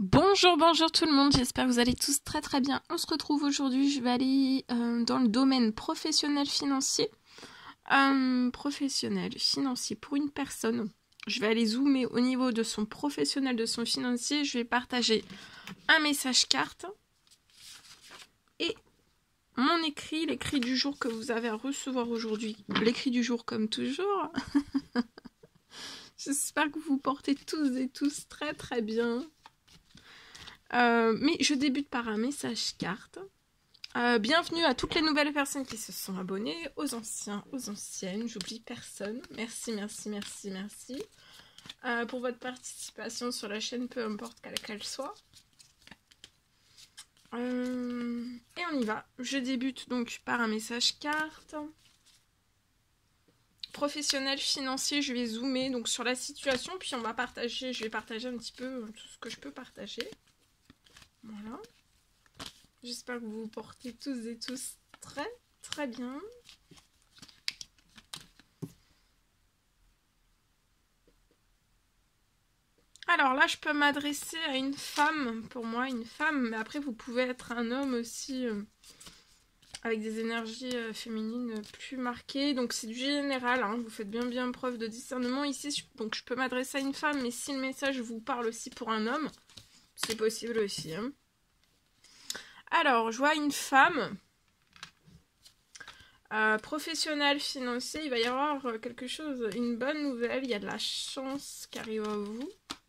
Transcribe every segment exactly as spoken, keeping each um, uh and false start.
Bonjour, bonjour tout le monde, j'espère que vous allez tous très très bien. On se retrouve aujourd'hui, je vais aller euh, dans le domaine professionnel financier. Euh, professionnel financier pour une personne. Je vais aller zoomer au niveau de son professionnel, de son financier. Je vais partager un message carte et mon écrit, l'écrit du jour que vous avez à recevoir aujourd'hui. L'écrit du jour comme toujours. J'espère que vous vous portez tous et tous très très bien. Euh, mais je débute par un message carte. Euh, bienvenue à toutes les nouvelles personnes qui se sont abonnées, aux anciens, aux anciennes, j'oublie personne. Merci, merci, merci, merci euh, pour votre participation sur la chaîne, peu importe quelle qu'elle soit. Euh, et on y va. Je débute donc par un message carte. Professionnel, financier, je vais zoomer donc sur la situation, puis on va partager, je vais partager un petit peu tout ce que je peux partager. Voilà. J'espère que vous vous portez tous et tous très très bien. Alors là, je peux m'adresser à une femme, pour moi, une femme, mais après vous pouvez être un homme aussi, euh, avec des énergies euh, féminines plus marquées. Donc c'est du général, hein, vous faites bien bien preuve de discernement ici. Donc je peux m'adresser à une femme, mais si le message vous parle aussi pour un homme, c'est possible aussi. Hein. Alors, je vois une femme... Euh, professionnel, financier, il va y avoir quelque chose, une bonne nouvelle, il y a de la chance qui arrive à vous.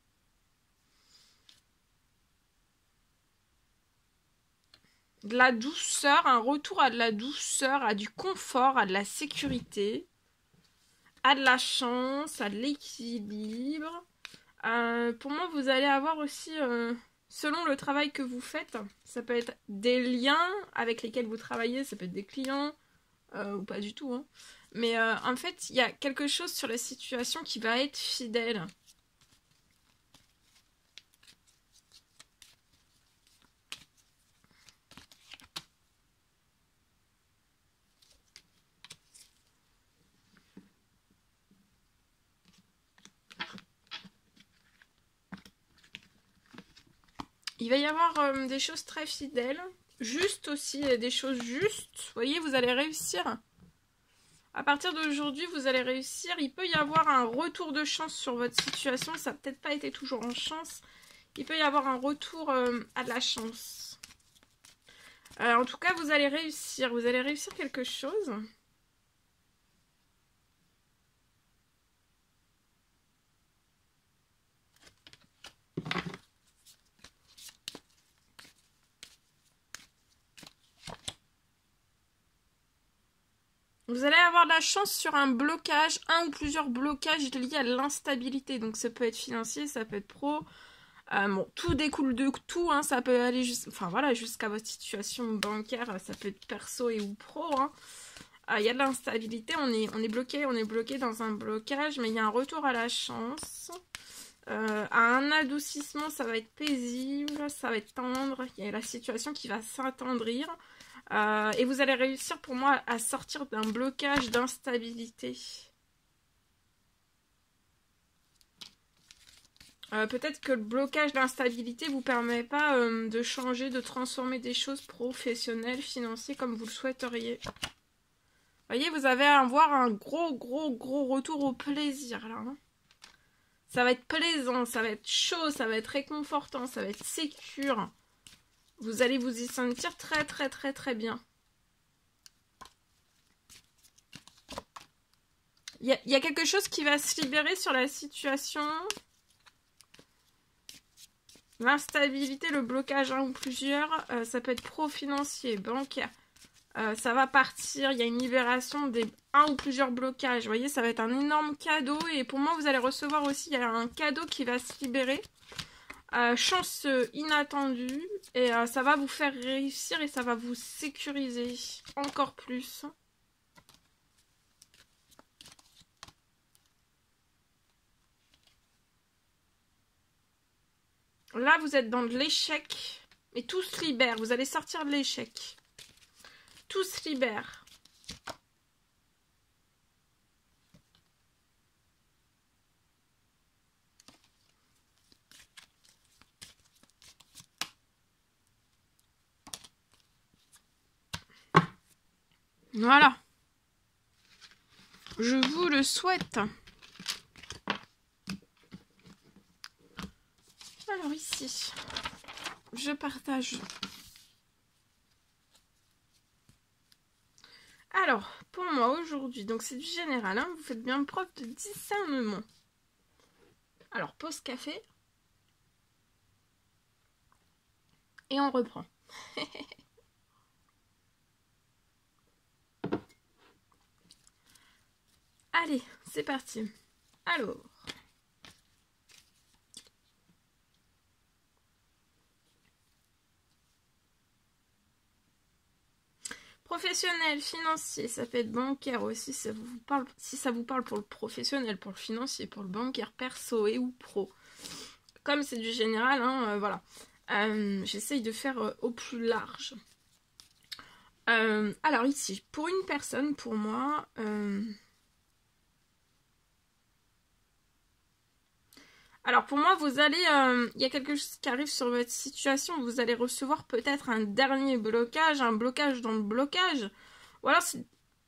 De la douceur, un retour à de la douceur, à du confort, à de la sécurité, à de la chance, à de l'équilibre. Euh, pour moi, vous allez avoir aussi, euh, selon le travail que vous faites, ça peut être des liens avec lesquels vous travaillez, ça peut être des clients, Euh, ou pas du tout, hein. Mais euh, en fait, il y a quelque chose sur la situation qui va être fidèle. Il va y avoir euh, des choses très fidèles, juste aussi, des choses justes. Vous voyez, vous allez réussir. À partir d'aujourd'hui, vous allez réussir. Il peut y avoir un retour de chance sur votre situation. Ça n'a peut-être pas été toujours en chance. Il peut y avoir un retour euh, à de la chance. Euh, en tout cas, vous allez réussir. Vous allez réussir quelque chose. Vous allez avoir de la chance sur un blocage, un ou plusieurs blocages liés à l'instabilité. Donc ça peut être financier, ça peut être pro. Euh, bon, tout découle de tout, hein, ça peut aller juste, enfin voilà, jusqu'à votre situation bancaire, ça peut être perso et ou pro. Il hein. euh, y a de l'instabilité, on est, on est bloqué, on est bloqué dans un blocage, mais il y a un retour à la chance. Euh, à un adoucissement, ça va être paisible, ça va être tendre, il y a la situation qui va s'attendrir. Euh, et vous allez réussir pour moi à sortir d'un blocage d'instabilité. Euh, Peut-être que le blocage d'instabilité ne vous permet pas euh, de changer, de transformer des choses professionnelles, financières comme vous le souhaiteriez. Vous voyez, vous allez avoir un gros, gros, gros retour au plaisir là. Hein. Ça va être plaisant, ça va être chaud, ça va être réconfortant, ça va être sécure. Vous allez vous y sentir très, très, très, très bien. Il y, y a quelque chose qui va se libérer sur la situation. L'instabilité, le blocage, un ou plusieurs, euh, ça peut être pro-financier, bancaire. Euh, ça va partir, il y a une libération des un ou plusieurs blocages. Vous voyez, ça va être un énorme cadeau. Et pour moi, vous allez recevoir aussi, il y a un cadeau qui va se libérer. Euh, chance inattendue. Et euh, ça va vous faire réussir et ça va vous sécuriser encore plus. Là, vous êtes dans de l'échec. Mais tout se libère. Vous allez sortir de l'échec. Tout se libère. Voilà. Je vous le souhaite. Alors ici, je partage. Alors, pour moi aujourd'hui, donc c'est du général, hein, vous faites bien preuve de discernement. Alors, pause café. Et on reprend. Allez, c'est parti. Alors. Professionnel, financier, ça peut être bancaire aussi, ça vous parle, si ça vous parle pour le professionnel, pour le financier, pour le bancaire perso et ou pro. Comme c'est du général, hein, euh, voilà. Euh, J'essaye de faire euh, au plus large. Euh, alors ici, pour une personne, pour moi... Euh... Alors pour moi, vous allez... Il euh, y a quelque chose qui arrive sur votre situation, vous allez recevoir peut-être un dernier blocage, un blocage dans le blocage. Ou alors c'est...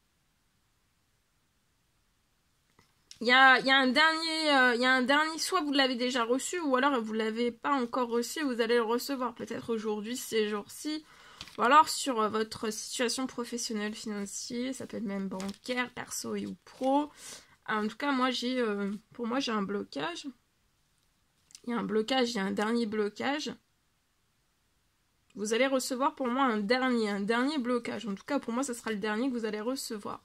Il y a, y a un dernier, euh, il y a un dernier, soit vous l'avez déjà reçu, ou alors vous l'avez pas encore reçu, vous allez le recevoir peut-être aujourd'hui, ces jours-ci, ou alors sur euh, votre situation professionnelle, financière, ça peut être même bancaire, perso et ou pro. En tout cas, moi j'ai, euh, pour moi j'ai un blocage. Il y a un blocage, il y a un dernier blocage. Vous allez recevoir pour moi un dernier, un dernier blocage. En tout cas, pour moi, ce sera le dernier que vous allez recevoir.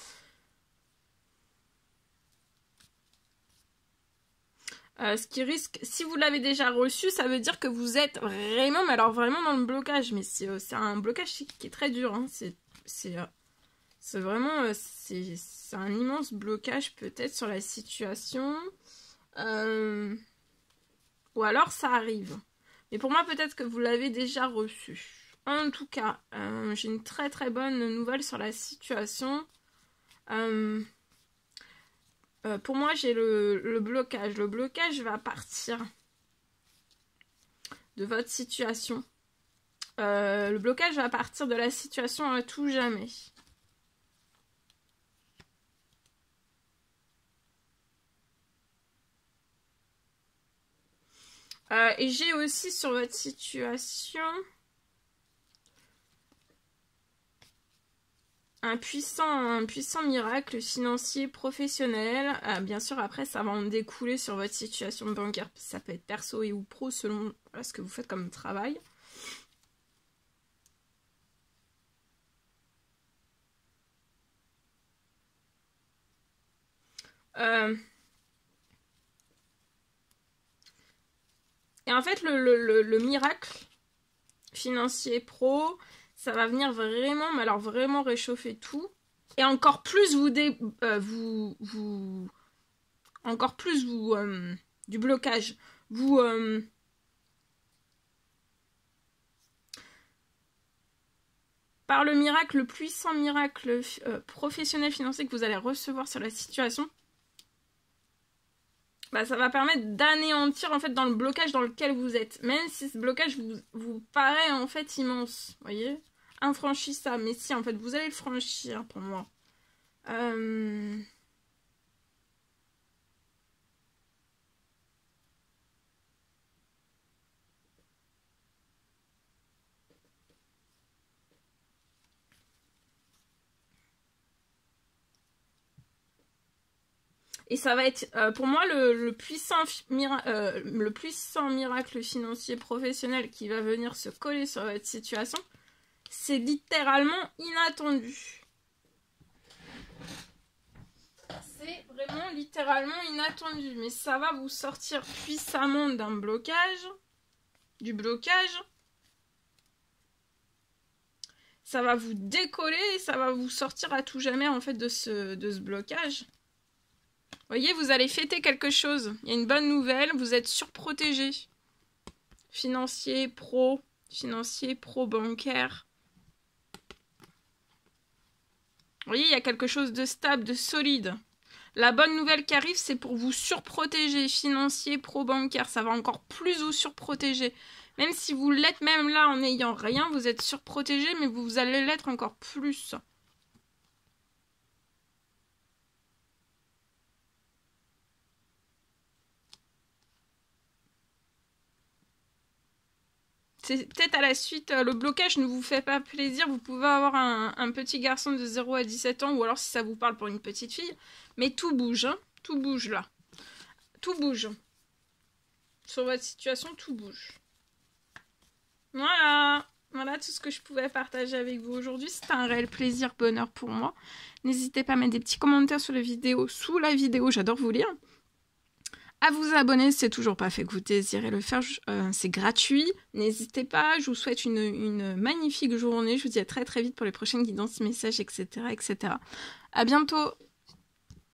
Euh, ce qui risque, si vous l'avez déjà reçu, ça veut dire que vous êtes vraiment, mais alors vraiment dans le blocage. Mais c'est euh, un blocage qui est très dur. Hein. C'est euh, vraiment, euh, c'est un immense blocage peut-être sur la situation. Euh, ou alors ça arrive. Mais pour moi, peut-être que vous l'avez déjà reçu. En tout cas, euh, j'ai une très très bonne nouvelle sur la situation. Euh, euh, pour moi, j'ai le, le blocage. Le blocage va partir de votre situation. Euh, le blocage va partir de la situation à tout jamais. Euh, et j'ai aussi sur votre situation un puissant, un puissant miracle financier professionnel. Euh, bien sûr, après, ça va en découler sur votre situation bancaire. Ça peut être perso et ou pro selon voilà, ce que vous faites comme travail. Euh... Et en fait, le, le, le, le miracle financier pro, ça va venir vraiment, mais alors vraiment réchauffer tout. Et encore plus vous, dé, euh, vous, vous encore plus vous, euh, du blocage. Vous, euh, par le miracle, le puissant miracle euh, professionnel financier que vous allez recevoir sur la situation, bah, ça va permettre d'anéantir en fait dans le blocage dans lequel vous êtes. Même si ce blocage vous, vous paraît en fait immense, vous voyez, infranchissable. Mais si en fait vous allez le franchir pour moi. Euh... Et ça va être, euh, pour moi, le, le, puissant mira euh, le puissant miracle financier professionnel qui va venir se coller sur votre situation. C'est littéralement inattendu. C'est vraiment littéralement inattendu. Mais ça va vous sortir puissamment d'un blocage. Du blocage. Ça va vous décoller et ça va vous sortir à tout jamais en fait de ce, de ce blocage. Vous voyez, vous allez fêter quelque chose. Il y a une bonne nouvelle, vous êtes surprotégé. Financier, pro, financier, pro, bancaire. Vous voyez, il y a quelque chose de stable, de solide. La bonne nouvelle qui arrive, c'est pour vous surprotéger. Financier, pro, bancaire, ça va encore plus vous surprotéger. Même si vous l'êtes même là en n'ayant rien, vous êtes surprotégé, mais vous allez l'être encore plus. peut-être à la suite, euh, le blocage ne vous fait pas plaisir, vous pouvez avoir un, un petit garçon de zéro à dix-sept ans, ou alors si ça vous parle pour une petite fille, mais tout bouge, hein, tout bouge là. Tout bouge. Sur votre situation, tout bouge. Voilà. Voilà tout ce que je pouvais partager avec vous aujourd'hui. C'était un réel plaisir, bonheur pour moi. N'hésitez pas à mettre des petits commentaires sur la vidéo, sous la vidéo, j'adore vous lire. À vous abonner, si c'est toujours pas fait que vous désirez le faire, euh, c'est gratuit. N'hésitez pas, je vous souhaite une, une magnifique journée. Je vous dis à très très vite pour les prochaines guidances, messages, et cetera et cetera. À bientôt.